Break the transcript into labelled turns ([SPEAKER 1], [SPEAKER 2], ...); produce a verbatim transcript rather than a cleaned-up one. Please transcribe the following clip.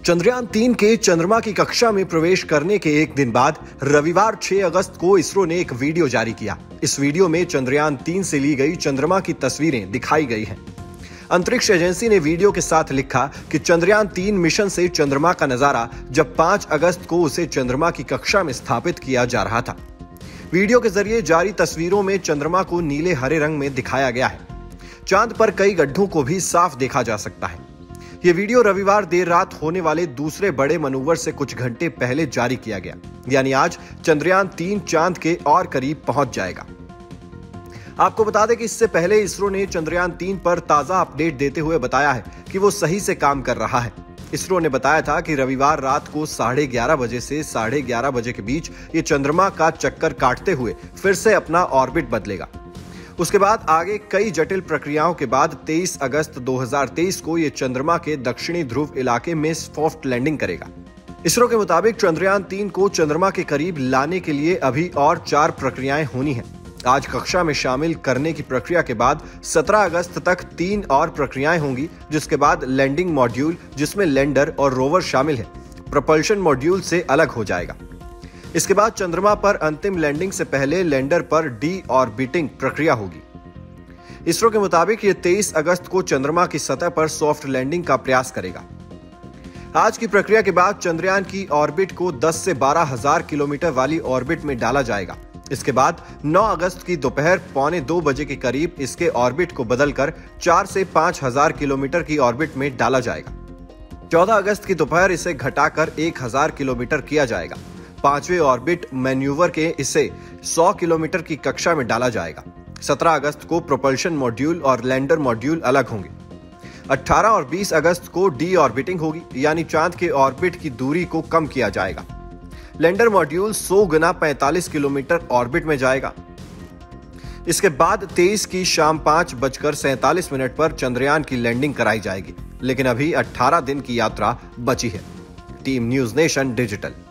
[SPEAKER 1] चंद्रयान तीन के चंद्रमा की कक्षा में प्रवेश करने के एक दिन बाद रविवार छह अगस्त को इसरो ने एक वीडियो जारी किया। इस वीडियो में चंद्रयान तीन से ली गई चंद्रमा की तस्वीरें दिखाई गई हैं। अंतरिक्ष एजेंसी ने वीडियो के साथ लिखा कि चंद्रयान तीन मिशन से चंद्रमा का नजारा जब पांच अगस्त को उसे चंद्रमा की कक्षा में स्थापित किया जा रहा था। वीडियो के जरिए जारी तस्वीरों में चंद्रमा को नीले हरे रंग में दिखाया गया है। चांद पर कई गड्ढों को भी साफ देखा जा सकता है। यह वीडियो रविवार देर रात होने वाले दूसरे बड़े मनूवर से कुछ घंटे पहले जारी किया गया, यानी आज चंद्रयान तीन चांद के और करीब पहुंच जाएगा। आपको बता दें कि इससे पहले इसरो ने चंद्रयान तीन पर ताजा अपडेट देते हुए बताया है कि वो सही से काम कर रहा है। इसरो ने बताया था कि रविवार रात को साढ़े ग्यारह बजे से साढ़े ग्यारह बजे के बीच ये चंद्रमा का चक्कर काटते हुए फिर से अपना ऑर्बिट बदलेगा। उसके बाद आगे कई जटिल प्रक्रियाओं के बाद तेईस अगस्त दो हज़ार तेईस को यह चंद्रमा के दक्षिणी ध्रुव इलाके में सॉफ्ट लैंडिंग करेगा। इसरो के मुताबिक चंद्रयान तीन को चंद्रमा के करीब लाने के लिए अभी और चार प्रक्रियाएं होनी हैं। आज कक्षा में शामिल करने की प्रक्रिया के बाद सत्रह अगस्त तक तीन और प्रक्रियाएं होंगी, जिसके बाद लैंडिंग मॉड्यूल, जिसमें लैंडर और रोवर शामिल है, प्रोपल्शन मॉड्यूल से अलग हो जाएगा। इसके बाद चंद्रमा पर अंतिम लैंडिंग से पहले लैंडर पर डी ऑर्बिटिंग प्रक्रिया होगी। इसरो के मुताबिक ये तेईस अगस्त को चंद्रमा की सतह पर सॉफ्ट लैंडिंग का प्रयास करेगा। आज की प्रक्रिया के बाद चंद्रयान की ऑर्बिट को दस से बारह हजार किलोमीटर वाली ऑर्बिट में डाला जाएगा। इसके बाद नौ अगस्त की दोपहर पौने दो बजे के करीब इसके ऑर्बिट को बदलकर चार से पांच हजार किलोमीटर की ऑर्बिट में डाला जाएगा। चौदह अगस्त की दोपहर इसे घटाकर एक हजार किलोमीटर किया जाएगा। पांचवें ऑर्बिट मैन्यूवर के इसे सौ किलोमीटर की कक्षा में डाला जाएगा। सत्रह अगस्त को प्रोपल्शन मॉड्यूल और लैंडर मॉड्यूल अलग होंगे। अठारह और बीस अगस्त को डी ऑर्बिटिंग होगी, यानी चांद के ऑर्बिट की दूरी को कम किया जाएगा। लैंडर मॉड्यूल सौ गुना पैंतालीस किलोमीटर ऑर्बिट में जाएगा। इसके बाद तेईस की शाम पांच बजकर सैंतालीस मिनट पर चंद्रयान की लैंडिंग कराई जाएगी। लेकिन अभी अठारह दिन की यात्रा बची है। Team News Nation digital.